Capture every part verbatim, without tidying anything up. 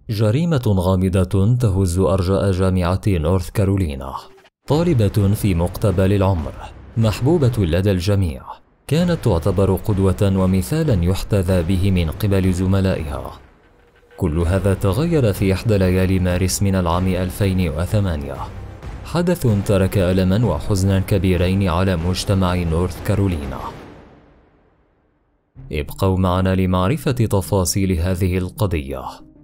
جريمة غامضة تهز أرجاء جامعة نورث كارولينا. طالبة في مقتبل العمر، محبوبة لدى الجميع، كانت تعتبر قدوة ومثالا يحتذى به من قبل زملائها. كل هذا تغير في إحدى ليالي مارس من العام ألفين وثمانية. حدث ترك ألما وحزنا كبيرين على مجتمع نورث كارولينا. ابقوا معنا لمعرفة تفاصيل هذه القضية.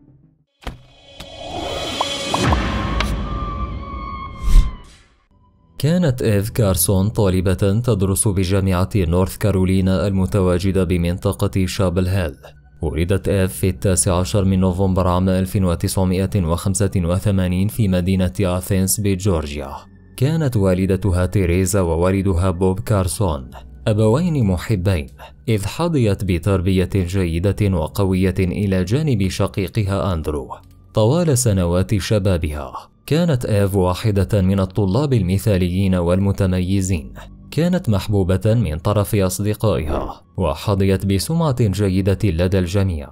كانت إيف كارسون طالبة تدرس بجامعة نورث كارولينا المتواجدة بمنطقة شابل هيل. ولدت إيف في التاسع عشر من نوفمبر عام ألف وتسعمائة وخمسة وثمانين في مدينة أثينز بجورجيا. كانت والدتها تيريزا ووالدها بوب كارسون أبوين محبين، إذ حظيت بتربية جيدة وقوية إلى جانب شقيقها أندرو. طوال سنوات شبابها كانت إيف واحدة من الطلاب المثاليين والمتميزين. كانت محبوبة من طرف أصدقائها وحظيت بسمعة جيدة لدى الجميع،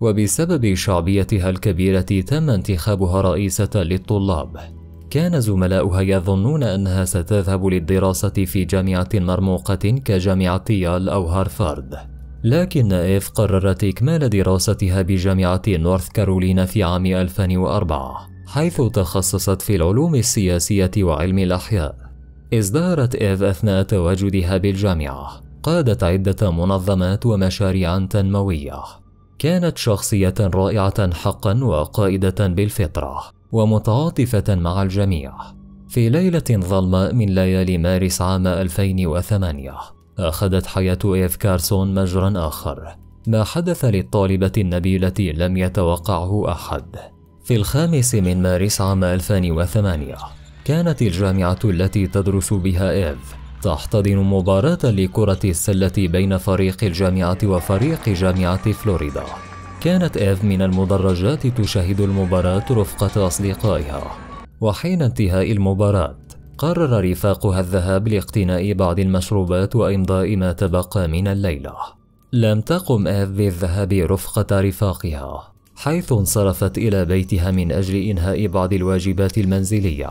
وبسبب شعبيتها الكبيرة تم انتخابها رئيسة للطلاب. كان زملاؤها يظنون أنها ستذهب للدراسة في جامعة مرموقة كجامعة يال أو هارفارد، لكن إيف قررت إكمال دراستها بجامعة نورث كارولينا في عام ألفين وأربعة، حيث تخصصت في العلوم السياسية وعلم الأحياء. ازدهرت إيف أثناء تواجدها بالجامعة، قادت عدة منظمات ومشاريع تنموية. كانت شخصية رائعة حقا وقائدة بالفطرة ومتعاطفة مع الجميع. في ليلة ظلماء من ليالي مارس عام ألفين وثمانية أخذت حياة إيف كارسون مجرا آخر. ما حدث للطالبة النبيلة لم يتوقعه أحد. في الخامس من مارس عام ألفين وثمانية كانت الجامعة التي تدرس بها إيف تحتضن مباراة لكرة السلة بين فريق الجامعة وفريق جامعة فلوريدا. كانت إيف من المدرجات تشاهد المباراة رفقة أصدقائها، وحين انتهاء المباراة قرر رفاقها الذهاب لاقتناء بعض المشروبات وإمضاء ما تبقى من الليلة. لم تقم إيف بالذهاب رفقة رفاقها، حيث انصرفت إلى بيتها من أجل إنهاء بعض الواجبات المنزلية.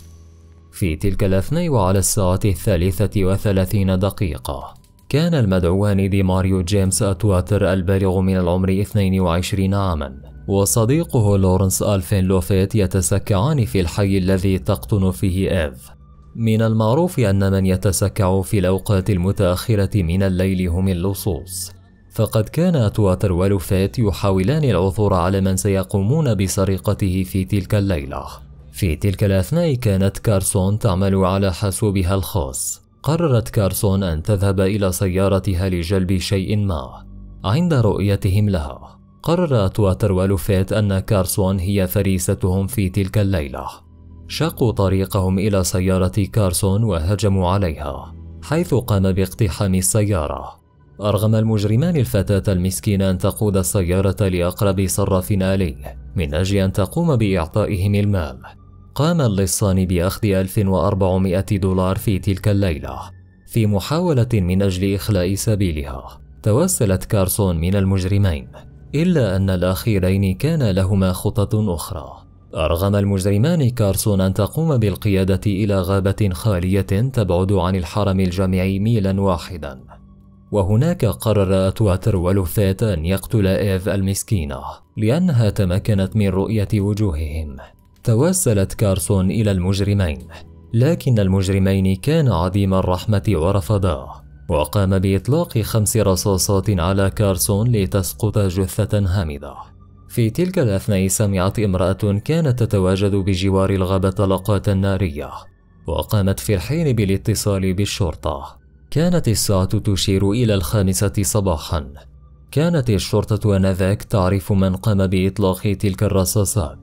في تلك الأثناء وعلى الساعة الثالثة وثلاثين دقيقة كان المدعوان دي ماريو جيمس أتواتر البالغ من العمر اثنين وعشرين عاما وصديقه لورنس ألفين لوفيت يتسكعان في الحي الذي تقطن فيه إيف. من المعروف أن من يتسكع في الأوقات المتأخرة من الليل هم اللصوص، فقد كان أتواتر ولوفيت يحاولان العثور على من سيقومون بسرقته في تلك الليلة. في تلك الأثناء كانت كارسون تعمل على حاسوبها الخاص. قررت كارسون أن تذهب إلى سيارتها لجلب شيء ما. عند رؤيتهم لها قرر أتواتر ولوفيت أن كارسون هي فريستهم في تلك الليلة. شقوا طريقهم إلى سيارة كارسون وهجموا عليها، حيث قام باقتحام السيارة. أرغم المجرمان الفتاة المسكينة أن تقود السيارة لأقرب صراف آلي من أجل أن تقوم بإعطائهم المال. قام اللصان بأخذ ألف وأربعمائة دولار في تلك الليلة. في محاولة من أجل إخلاء سبيلها توسلت كارسون من المجرمين، إلا أن الأخيرين كان لهما خطط أخرى. أرغم المجرمان كارسون أن تقوم بالقيادة إلى غابة خالية تبعد عن الحرم الجامعي ميلا واحدا، وهناك قرر أتواتر ولوفيت أن يقتل إيف المسكينة لأنها تمكنت من رؤية وجوههم. توسلت كارسون إلى المجرمين، لكن المجرمين كان عديم الرحمة ورفضا، وقام بإطلاق خمس رصاصات على كارسون لتسقط جثة هامدة. في تلك الأثناء سمعت امرأة كانت تتواجد بجوار الغابة طلقات نارية، وقامت في الحين بالاتصال بالشرطة. كانت الساعة تشير إلى الخامسة صباحا. كانت الشرطة آنذاك تعرف من قام بإطلاق تلك الرصاصات،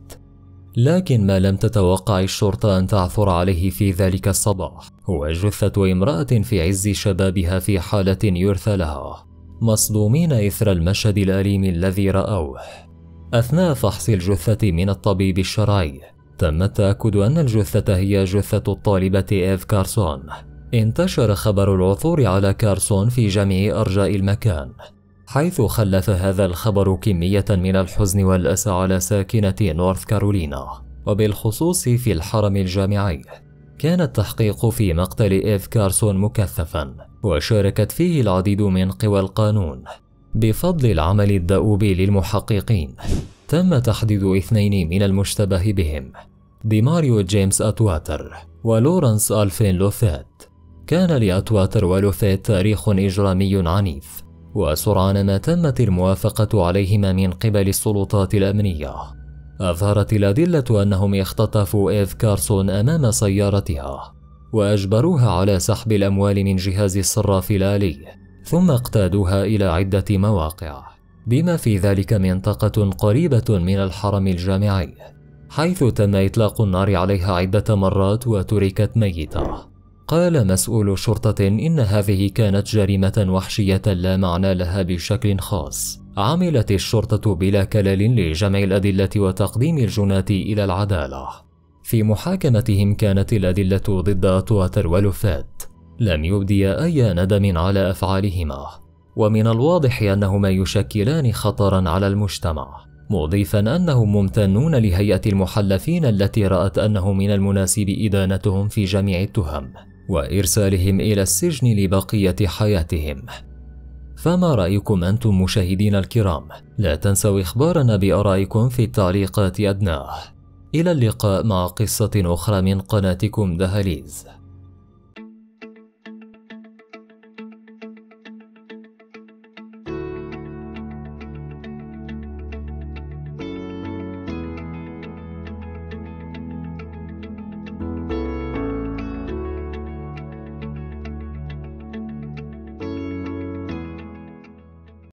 لكن ما لم تتوقع الشرطة أن تعثر عليه في ذلك الصباح هو جثة امرأة في عز شبابها في حالة يرثى لها، مصدومين إثر المشهد الأليم الذي رأوه. أثناء فحص الجثة من الطبيب الشرعي تم التأكد أن الجثة هي جثة الطالبة إيف كارسون. انتشر خبر العثور على كارسون في جميع أرجاء المكان. حيث خلف هذا الخبر كمية من الحزن والأسى على ساكنة نورث كارولينا، وبالخصوص في الحرم الجامعي. كان التحقيق في مقتل إيف كارسون مكثفا، وشاركت فيه العديد من قوى القانون. بفضل العمل الدؤوب للمحققين تم تحديد اثنين من المشتبه بهم، ديماريو جيمس أتواتر ولورانس ألفين لوثات. كان لأتواتر ولوثات تاريخ إجرامي عنيف، وسرعان ما تمت الموافقة عليهما من قبل السلطات الأمنية. أظهرت الأدلة أنهم اختطفوا إيف كارسون أمام سيارتها، وأجبروها على سحب الأموال من جهاز الصراف الآلي، ثم اقتادوها إلى عدة مواقع، بما في ذلك منطقة قريبة من الحرم الجامعي، حيث تم إطلاق النار عليها عدة مرات وتركت ميتة. قال مسؤول شرطة إن هذه كانت جريمة وحشية لا معنى لها بشكل خاص. عملت الشرطة بلا كلل لجمع الأدلة وتقديم الجناة إلى العدالة. في محاكمتهم كانت الأدلة ضد أتواتر ولوثات لم يبدي أي ندم على أفعالهما، ومن الواضح أنهما يشكلان خطرا على المجتمع، مضيفا أنهم ممتنون لهيئة المحلفين التي رأت أنه من المناسب إدانتهم في جميع التهم وإرسالهم إلى السجن لبقية حياتهم. فما رأيكم أنتم مشاهدين الكرام؟ لا تنسوا إخبارنا بآرائكم في التعليقات أدناه. إلى اللقاء مع قصة أخرى من قناتكم دهاليز.